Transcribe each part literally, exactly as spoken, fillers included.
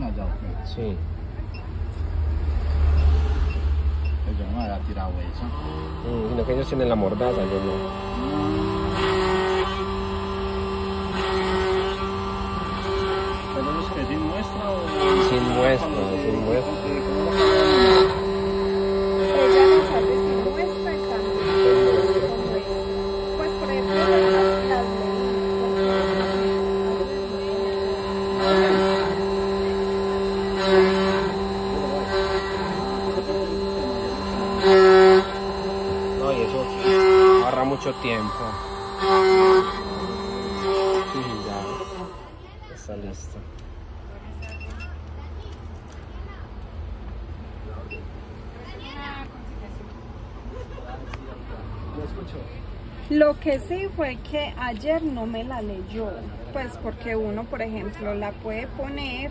allá, ¿o qué? Sí. Pues yo no me había tirado esa. Mm, sino que ellos tienen la mordaza, yo no. ¿Pero es que sin muestra o...? Sin muestra, sin muestra. Ella nos hace sin muestra, en cambio, como es. Pues por ejemplo, las, las No, y eso ahorra mucho tiempo. Sí, ya está listo. Lo que sí fue que ayer no me la leyó, pues porque uno, por ejemplo, la puede poner,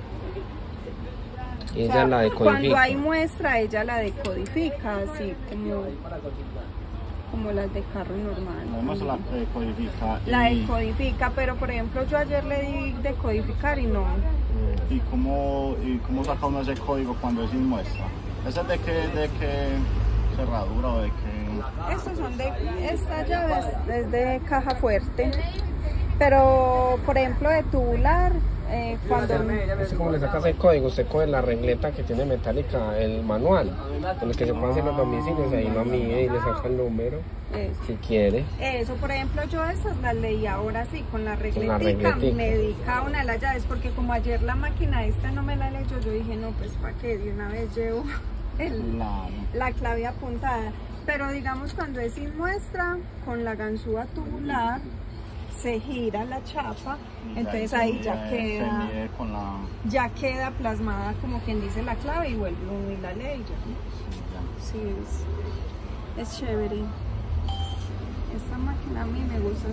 Y ella o sea, la decodifica. cuando hay muestra, ella la decodifica, así como, como las de carro normal. Además la decodifica. La y- decodifica, pero por ejemplo yo ayer le di decodificar y no. ¿Y cómo, y cómo saca uno ese código cuando es sin muestra? ¿Ese es de qué, de qué cerradura o de qué? Estos son de, esta llave es, es de caja fuerte, pero por ejemplo de tubular, eh, cuando... ¿Usted cómo le sacas el código? Usted coge la regleta que tiene metálica, el manual, con el que se pueden hacer los domicilios, ahí lo mide y le saca el número, Eso. si quiere. Eso, por ejemplo, yo esas las leí ahora sí, con la regletica, regletica. me di cada una de las llaves, porque como ayer la máquina esta no me la leyó, yo dije, no, pues para qué, de una vez llevo el, Claro. la clave apuntada. Pero digamos cuando es sin muestra, con la ganzúa tubular, se gira la chapa, Y entonces se ahí mide- ya Se queda, mide con la... ya queda plasmada como quien dice la clave y vuelve uno y la ley ya. Sí, ya. Sí, es, es chévere. Esta máquina a mí me gusta.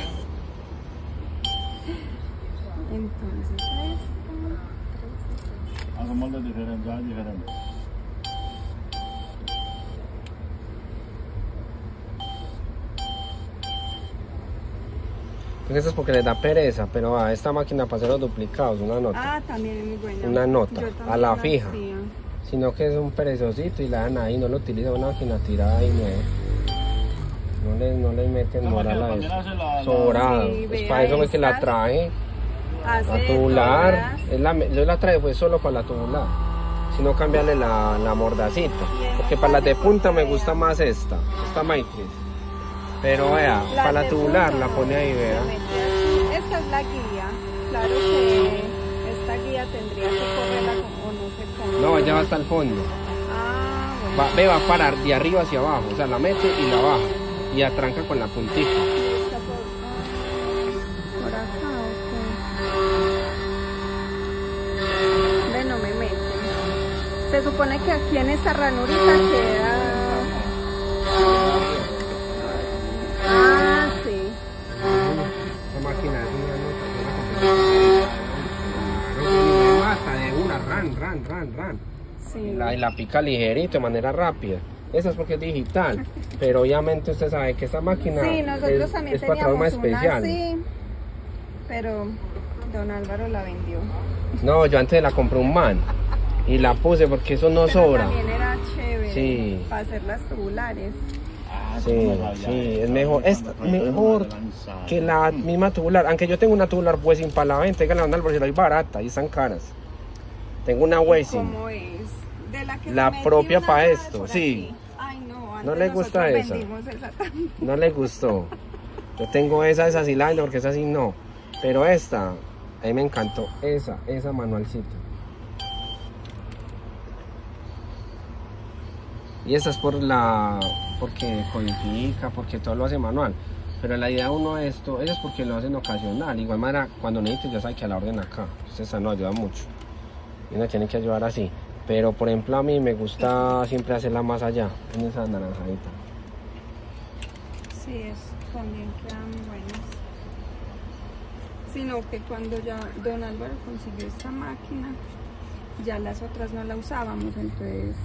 Entonces esta, Hagámoslo diferente, ya diferente. Porque eso es porque les da pereza, pero a esta máquina para hacer los duplicados, una nota. ah, también es muy buena. Una nota, Yo a también la la fija. hacía. Sino que es un perezosito y la dan ahí, no lo utiliza una máquina tirada y no, no, le, no le meten La moral máquina a también eso. hace la- la- Sobrado. Sí, Es vea para eso fue que la estas. traje. Hace La de tubular, todas. es la, yo la traje fue solo para la tubular, sino cambiarle la, la mordacita, porque para las de punta me gusta más esta, esta Maitris, pero vea, La para la de tubular punta la pone ahí, se vea. mete aquí. Esta es la guía, claro que esta guía tendría que correrla como no sé cómo. No, ella va hasta el fondo, Ah, bueno. va, ve, va a parar de arriba hacia abajo, o sea, la mete y la baja, y atranca con la puntita. Esta por, ah, por acá, ok. Ve, no me meto. Se supone que aquí en esta ranurita queda... Ah, sí. Esta máquina es una nota, y me mata de una, ran, ran, ran, ran. Sí. Y la, y la pica ligerito, de manera rápida. Esa es porque es digital, pero obviamente usted sabe que esta máquina Sí, nosotros es, también es para teníamos trauma una especial. así, pero don Álvaro la vendió. No, yo antes la compré un man y la puse porque eso no Pero sobra. también era chévere Sí. para hacer las tubulares. Ah, Sí, yo no sabía sí, eso. es mejor, es Cuando fue mejor una lanzada. que la misma tubular. Aunque yo tengo una tubular pues sin para la venta, díganle a don Álvaro, si la doy barata y están caras. Tengo una Wacing. ¿Cómo es? De la que La se metió propia una pa' llave esto, por sí. aquí. Ay, no, antes ¿No le gusta nosotros esa? vendimos esa también. No le gustó. Yo tengo esa, esa sí la vendo porque esa sí no. Pero esta, a mí me encantó. Esa, esa manualcita. Y esa es por la, porque codifica, porque todo lo hace manual. Pero la idea de uno de esto, eso es porque lo hacen ocasional. Igual manera, cuando necesites ya sabe que a la orden acá. Entonces esa nos ayuda mucho. Y uno tiene que ayudar así. Pero por ejemplo a mí me gusta siempre hacerla más allá, en esa naranjadita. Sí, es, también quedan buenas. Sino que cuando ya don Álvaro consiguió esta máquina, ya las otras no la usábamos, entonces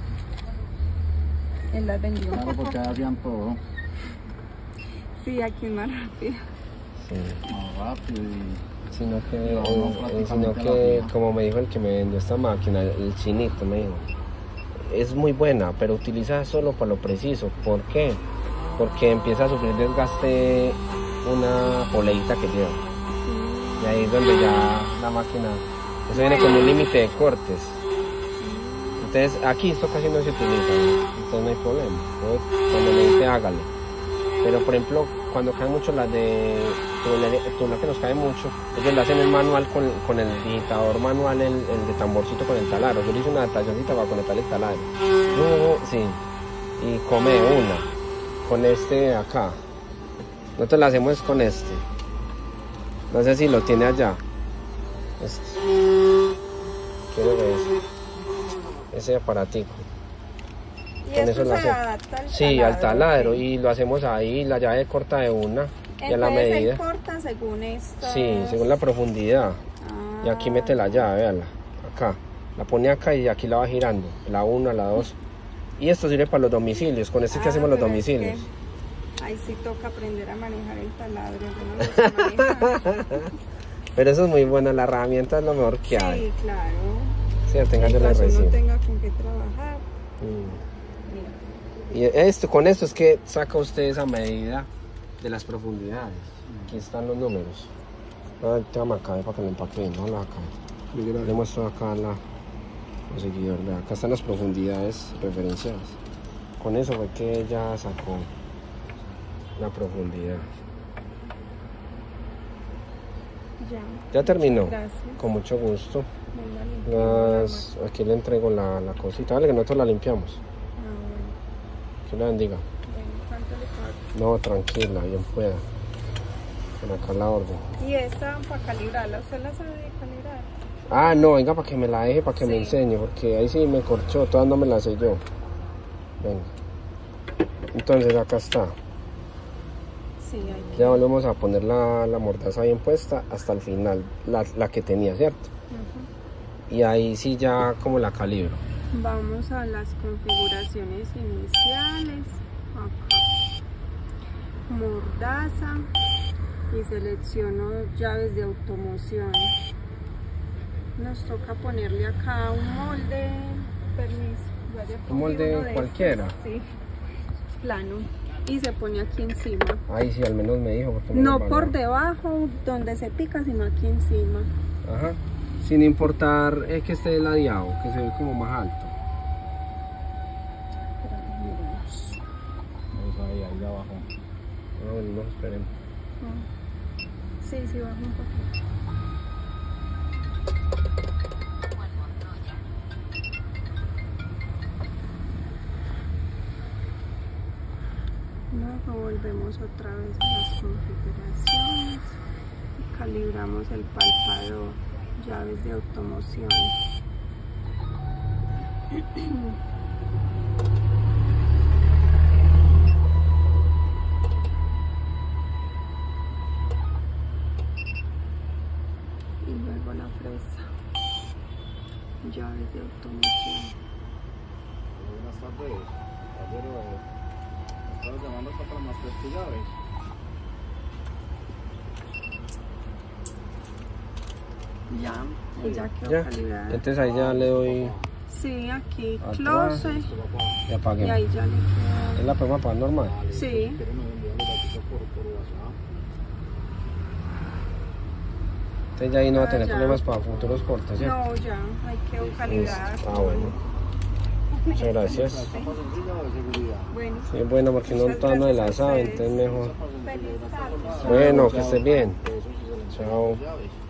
él las vendió. Claro, porque hacían todo. Sí, aquí es más rápido. Sí. más rápido y Sino que, No, no, eh, sino prácticamente que la como me dijo el que me vendió esta máquina, el chinito me dijo, es muy buena, pero utiliza solo para lo preciso. ¿Por qué? Porque empieza a sufrir desgaste una poleita que lleva. Y ahí es donde ya la máquina, eso viene con un límite de cortes. Entonces aquí esto casi no se utiliza, ¿no? Entonces no hay problema. Entonces, cuando le dice hágale. Pero por ejemplo, cuando caen mucho las de tubular, que nos cae mucho, ellos lo hacen el manual con, con el digitador manual, el, el de tamborcito con el taladro. Yo le hice una adaptacióncita para conectar el taladro. Uh, sí. Y come una. Con este de acá. Nosotros lo hacemos con este. No sé si lo tiene allá. Este. Quiero ver ese. Ese aparatico. Y Con eso eso lo se hace- adapta al Sí, al taladro. ¿ok? Y lo hacemos ahí, la llave corta de una. Y a la Entonces, medida. él corta según esto. Sí, según la profundidad. Ah, Y aquí mete la llave, véanla. Acá. La pone acá y aquí la va girando. La una, la dos. Y esto sirve para los domicilios. Con este que ah, hacemos los pero es domicilios. que ahí sí toca aprender a manejar el taladro. Yo no lo sé manejar. Pero eso es muy bueno. La herramienta es lo mejor que hay. Sí, claro. Sí, tenga En yo la caso no recibo. tenga con qué trabajar. Mm. Mira. Y esto, con esto es que saca usted esa medida de las profundidades. Aquí están los números. Ah, toma acá para que lo empaque, no la acá. Le muestro acá la, los seguidores. Vea, acá están las profundidades referenciadas. Con eso fue que ella sacó la profundidad. Ya. Ya terminó. Gracias. Con mucho gusto. Venga, limpiamos Las, aquí le entrego la, la cosita. Vale, que nosotros la limpiamos. la mano. Ah, bueno. Que la bendiga. Bueno, ¿cuánto le No, pago? tranquila, bien pueda. Por acá la orden. Y esta para calibrarla, ¿usted la sabe calibrar? Ah, no, venga, para que me la deje, para que me Sí. enseñe, porque ahí sí me corchó, todas no me las sé yo. Venga. Entonces acá está. Sí, hay que. Ya volvemos a poner la, la mordaza bien puesta hasta el final, la, la que tenía, ¿cierto? Ujú. Y ahí sí ya como la calibro. Vamos a las configuraciones iniciales. Acá. Mordaza. Y selecciono llaves de automoción. Nos toca ponerle acá un molde. Permiso. vaya, Un molde ponle uno de cualquiera. estos, sí. Plano. Y se pone aquí encima. Ahí sí, al menos me dijo. Porque me No lo por valoró. debajo donde se pica, sino aquí encima. Ajá. Sin importar es que esté ladeado, que se ve como más alto. Espera, miremos. Pues ahí, ahí de abajo. No, no, esperen. Ah. Sí, sí, baja un poquito. Luego volvemos otra vez a las configuraciones y calibramos el palpador, llaves de automoción. Y luego la fresa, llaves de automoción. Buenas tardes, caballero. Estamos llamando acá para más tres llaves. Ya, y ya quedó Ya. calibrada. Entonces ahí ya le doy Sí, aquí Atrás. close y y apaguemos. ahí ya le queda. Es la podemos apagar normal. Sí. ¿Quieren enviar los datos por, por WhatsApp? Entonces ya ahí no va a tener Ah, ya. problemas para futuros cortes, ¿cierto? No, ya, hay que calibrar. Ah, bueno. Muchas gracias. ¿Zapa sencilla o de seguridad? Bueno, Sí, bueno, porque no, Muchas todavía no gracias a la sabe, ustedes. entonces mejor. Zapa sencilla. feliz tarde. Bueno, que estés bien. Eso sí se le entrega Chao. las llaves.